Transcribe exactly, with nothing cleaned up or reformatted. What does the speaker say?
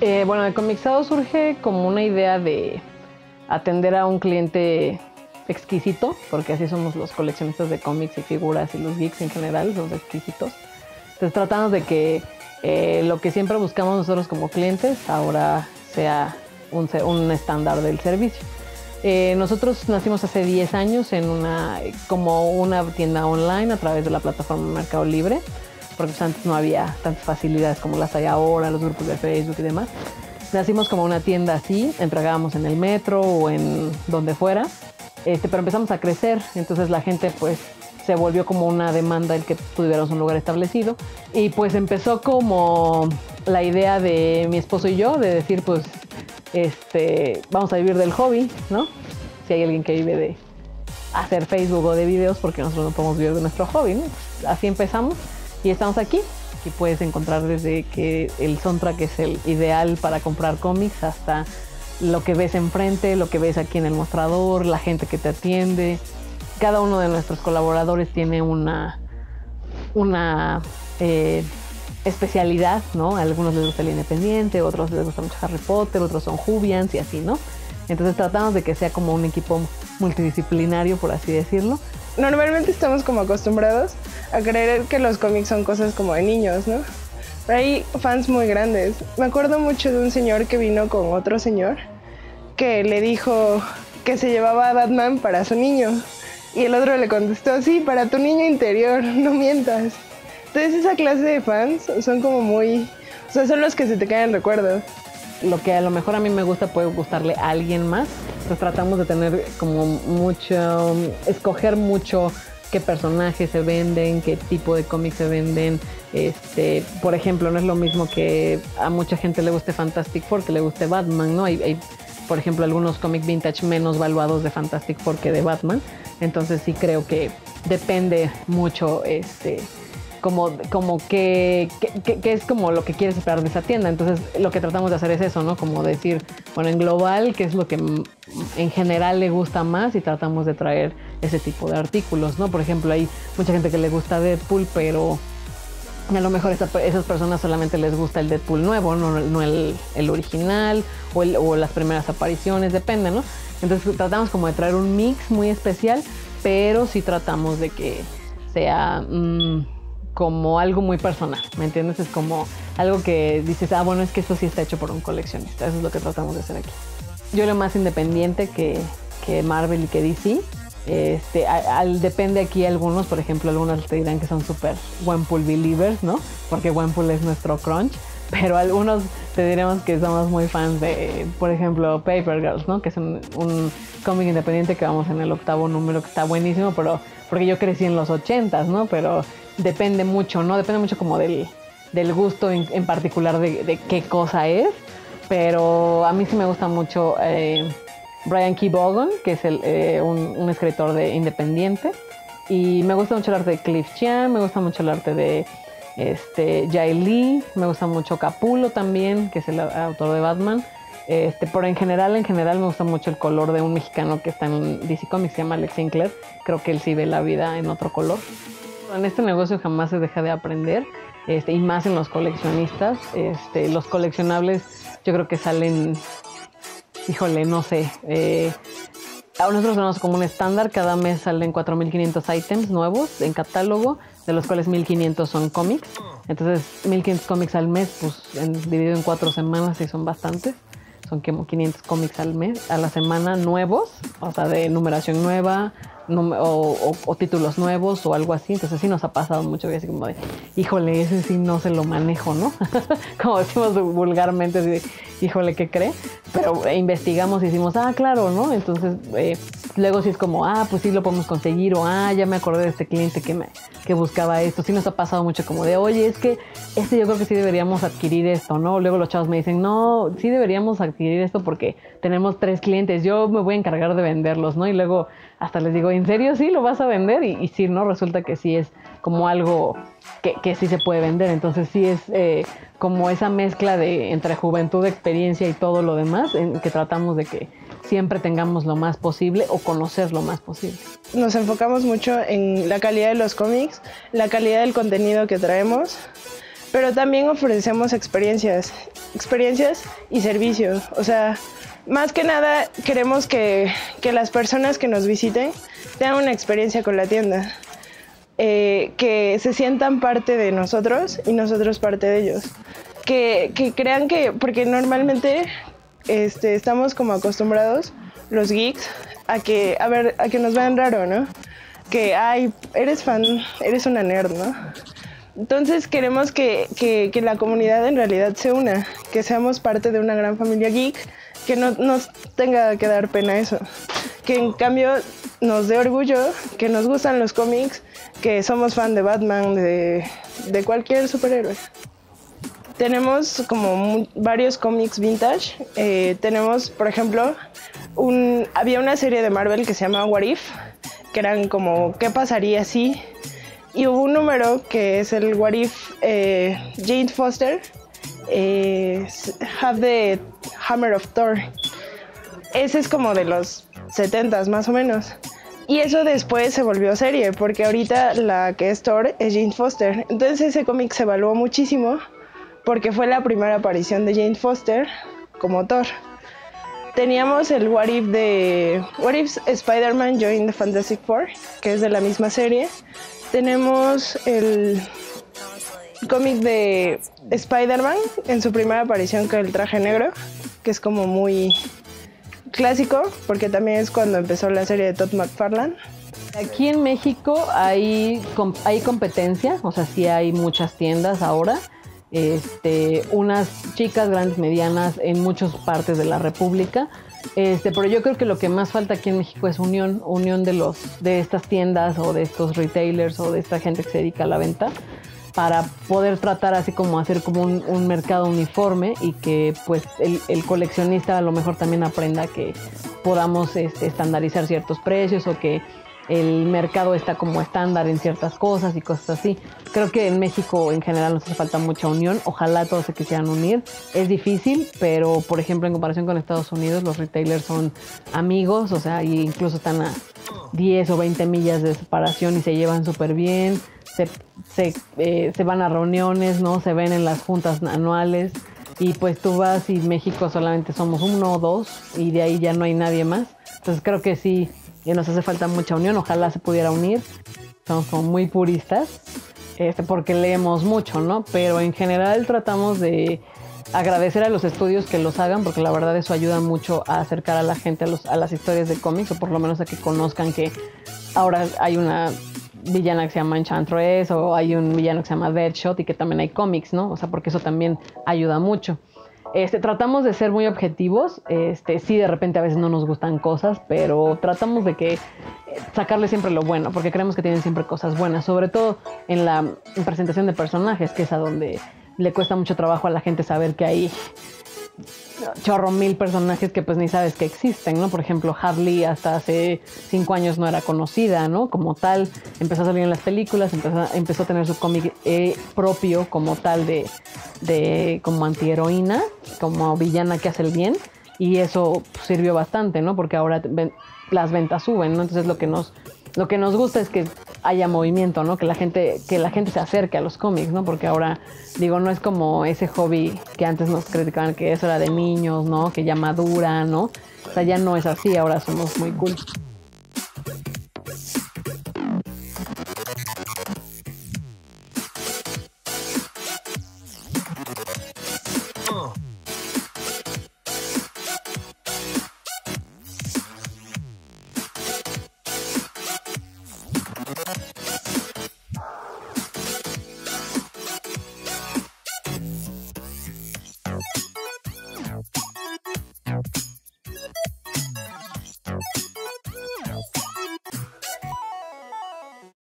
Eh, bueno, de Comixado surge como una idea de atender a un cliente exquisito, porque así somos los coleccionistas de cómics y figuras y los geeks en general, los exquisitos. Entonces tratamos de que eh, lo que siempre buscamos nosotros como clientes ahora sea un, un estándar del servicio. Eh, nosotros nacimos hace diez años en una, como una tienda online a través de la plataforma Mercado Libre, porque pues antes no había tantas facilidades como las hay ahora, los grupos de Facebook y demás. Nacimos como una tienda así, entregábamos en el metro o en donde fuera, este, pero empezamos a crecer, entonces la gente pues se volvió como una demanda el que tuviéramos un lugar establecido y pues empezó como la idea de mi esposo y yo de decir pues este, vamos a vivir del hobby, ¿no? Si hay alguien que vive de hacer Facebook o de videos, porque nosotros no podemos vivir de nuestro hobby, ¿no? Pues así empezamos y estamos aquí. Aquí puedes encontrar desde que el soundtrack es el ideal para comprar cómics hasta lo que ves enfrente, lo que ves aquí en el mostrador, la gente que te atiende. Cada uno de nuestros colaboradores tiene una, una eh, especialidad, ¿no? A algunos les gusta el independiente, otros les gusta mucho Harry Potter, otros son Jubians y así, ¿no? Entonces tratamos de que sea como un equipo multidisciplinario, por así decirlo. Normalmente estamos como acostumbrados a creer que los cómics son cosas como de niños, ¿no? Pero hay fans muy grandes. Me acuerdo mucho de un señor que vino con otro señor que le dijo que se llevaba a Batman para su niño. Y el otro le contestó, sí, para tu niño interior, no mientas. Entonces esa clase de fans son como muy... O sea, son los que se te quedan en recuerdo. Lo que a lo mejor a mí me gusta puede gustarle a alguien más. Pues tratamos de tener como mucho... Escoger mucho qué personajes se venden, qué tipo de cómics se venden. Este, por ejemplo, no es lo mismo que a mucha gente le guste Fantastic Four que le guste Batman, ¿no? Hay, hay por ejemplo, algunos cómics vintage menos valuados de Fantastic Four que de Batman. Entonces sí creo que depende mucho este, como, como que, que, que es como lo que quieres esperar de esa tienda. Entonces lo que tratamos de hacer es eso, ¿no? Como decir, bueno, en global, qué es lo que en general le gusta más y tratamos de traer ese tipo de artículos, ¿no? Por ejemplo, hay mucha gente que le gusta Deadpool, pero a lo mejor esa, esas personas solamente les gusta el Deadpool nuevo, no, no el, el original o, el, o las primeras apariciones, depende, ¿no? Entonces tratamos como de traer un mix muy especial, pero sí tratamos de que sea mmm, como algo muy personal, ¿me entiendes? Es como algo que dices, ah, bueno, es que esto sí está hecho por un coleccionista. Eso es lo que tratamos de hacer aquí. Yo lo más independiente que, que Marvel y que D C. Este, al, depende aquí algunos, por ejemplo, algunos te dirán que son súper Gwenpool believers, ¿no? Porque Gwenpool es nuestro crunch, pero algunos te diremos que somos muy fans de, por ejemplo, Paper Girls, ¿no? Que es un, un cómic independiente que vamos en el octavo número, que está buenísimo, pero porque yo crecí en los ochentas, ¿no? Pero depende mucho, ¿no? Depende mucho como del, del gusto en, en particular de, de qué cosa es, pero a mí sí me gusta mucho eh, Brian K. Vaughan, que es el, eh, un, un escritor de independiente, y me gusta mucho el arte de Cliff Chiang, me gusta mucho el arte de este, Jay Lee, me gusta mucho Capullo también, que es el autor de Batman, este, pero en general, en general me gusta mucho el color de un mexicano que está en D C Comics, se llama Alex Sinclair. Creo que él sí ve la vida en otro color. En este negocio jamás se deja de aprender, este, y más en los coleccionistas. Este, los coleccionables yo creo que salen... Híjole, no sé. Eh, nosotros tenemos como un estándar. Cada mes salen cuatro mil quinientos ítems nuevos en catálogo, de los cuales mil quinientos son cómics. Entonces, mil quinientos cómics al mes, pues en, dividido en cuatro semanas, y son bastantes. Son como quinientos cómics al mes, a la semana, nuevos, o sea, de numeración nueva, num o, o, o títulos nuevos o algo así. Entonces sí nos ha pasado mucho, así como de, híjole, ese sí no se lo manejo, ¿no? Como decimos vulgarmente, así de, híjole, ¿qué cree? Pero eh, investigamos y decimos, ah, claro, ¿no? Entonces eh, luego sí es como, ah, pues sí lo podemos conseguir, o ah, ya me acordé de este cliente que, me, que buscaba esto. Sí nos ha pasado mucho como de, oye, es que este yo creo que sí deberíamos adquirir esto, ¿no? Luego los chavos me dicen, no, sí deberíamos adquirir esto porque tenemos tres clientes, yo me voy a encargar de venderlos, ¿no? Y luego hasta les digo, ¿en serio sí lo vas a vender? Y, y sí, ¿no? Resulta que sí es como algo que, que sí se puede vender. Entonces sí es eh, como esa mezcla de entre juventud, experiencia y todo lo demás, en que tratamos de que siempre tengamos lo más posible o conocer lo más posible. Nos enfocamos mucho en la calidad de los cómics, la calidad del contenido que traemos, pero también ofrecemos experiencias, experiencias y servicios. O sea, más que nada queremos que, que las personas que nos visiten tengan una experiencia con la tienda, eh, que se sientan parte de nosotros y nosotros parte de ellos. Que, que crean que, porque normalmente este, estamos como acostumbrados, los geeks, a que, a ver, a que nos vean raro, ¿no? Que, ay, eres fan, eres una nerd, ¿no? Entonces queremos que, que, que la comunidad en realidad se una, que seamos parte de una gran familia geek, que no nos tenga que dar pena eso, que en cambio nos dé orgullo, que nos gustan los cómics, que somos fan de Batman, de, de cualquier superhéroe. Tenemos como varios cómics vintage. Eh, tenemos, por ejemplo, un, había una serie de Marvel que se llama What If, que eran como ¿qué pasaría si? Y hubo un número que es el What If eh, Jane Foster eh, have the Hammer of Thor. Ese es como de los setentas más o menos. Y eso después se volvió serie, porque ahorita la que es Thor es Jane Foster. Entonces ese cómic se evaluó muchísimo, porque fue la primera aparición de Jane Foster como Thor. Teníamos el What If de What If Spider-Man Joined the Fantastic Four, que es de la misma serie. Tenemos el cómic de Spider-Man en su primera aparición con el traje negro, que es como muy clásico, porque también es cuando empezó la serie de Todd McFarlane. Aquí en México hay, hay competencia, o sea, sí hay muchas tiendas ahora. Este, unas chicas, grandes, medianas, en muchas partes de la República. Este, pero yo creo que lo que más falta aquí en México es unión, unión de los, de estas tiendas o de estos retailers o de esta gente que se dedica a la venta, para poder tratar así como hacer como un, un mercado uniforme, y que pues el, el coleccionista a lo mejor también aprenda que podamos este, estandarizar ciertos precios, o que el mercado está como estándar en ciertas cosas y cosas así. Creo que en México en general nos hace falta mucha unión. Ojalá todos se quisieran unir. Es difícil, pero por ejemplo en comparación con Estados Unidos, los retailers son amigos, o sea, y incluso están a diez o veinte millas de separación y se llevan súper bien. Se, se, eh, se van a reuniones, ¿no? Se ven en las juntas anuales, y pues tú vas y México solamente somos uno o dos, y de ahí ya no hay nadie más. Entonces creo que sí, y nos hace falta mucha unión. Ojalá se pudiera unir. Somos como muy puristas, este, porque leemos mucho, ¿no? Pero en general tratamos de agradecer a los estudios que los hagan, porque la verdad eso ayuda mucho a acercar a la gente a, los, a las historias de cómics, o por lo menos a que conozcan que ahora hay una villana que se llama Enchantress, o hay un villano que se llama Deadshot, y que también hay cómics, ¿no? O sea, porque eso también ayuda mucho. Este, tratamos de ser muy objetivos. Este, sí, de repente a veces no nos gustan cosas, pero tratamos de que sacarle siempre lo bueno, porque creemos que tienen siempre cosas buenas, sobre todo en la en presentación de personajes, que es a donde le cuesta mucho trabajo a la gente saber que hay chorro mil personajes que pues ni sabes que existen, ¿no? Por ejemplo, Harley hasta hace cinco años no era conocida, ¿no? Como tal, empezó a salir en las películas, empezó, empezó a tener su cómic eh, propio como tal de, de como antiheroína, como villana que hace el bien, y eso pues, sirvió bastante, ¿no? Porque ahora ven, las ventas suben, ¿no? Entonces lo que nos lo que nos gusta es que haya movimiento, ¿no? Que la gente que la gente se acerque a los cómics, ¿no? Porque ahora, digo, no es como ese hobby que antes nos criticaban que eso era de niños, ¿no? Que ya madura, ¿no? O sea, ya no es así, ahora somos muy cool. Uh.